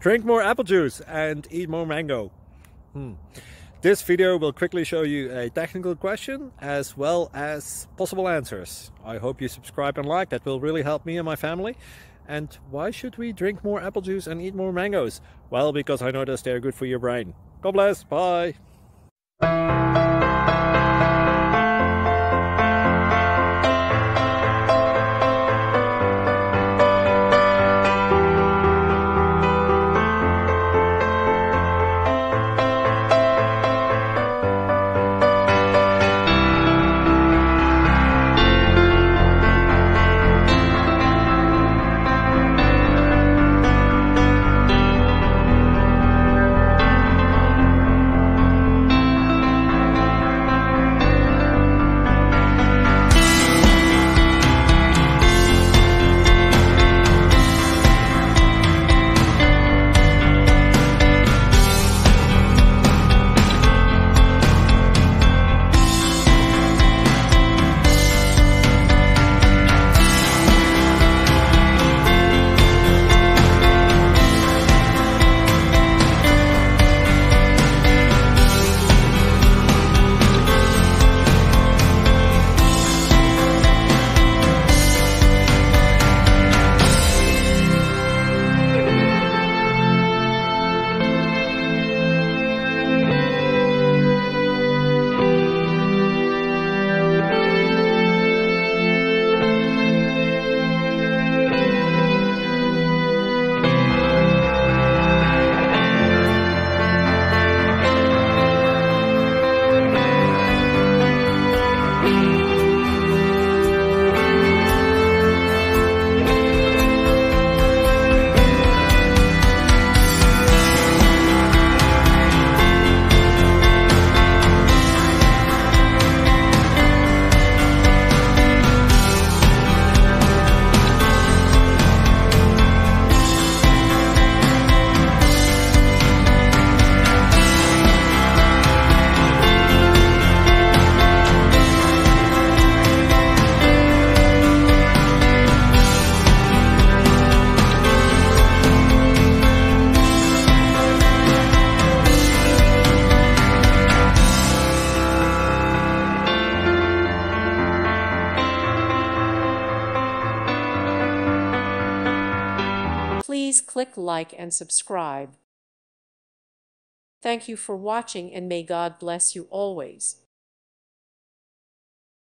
Drink more apple juice and eat more mango. This video will quickly show you a technical question as well as possible answers. I hope you subscribe and like, that will really help me and my family. And why should we drink more apple juice and eat more mangoes? Well, because I noticed they're good for your brain. God bless, bye! Please click like and subscribe. Thank you for watching, and may God bless you always.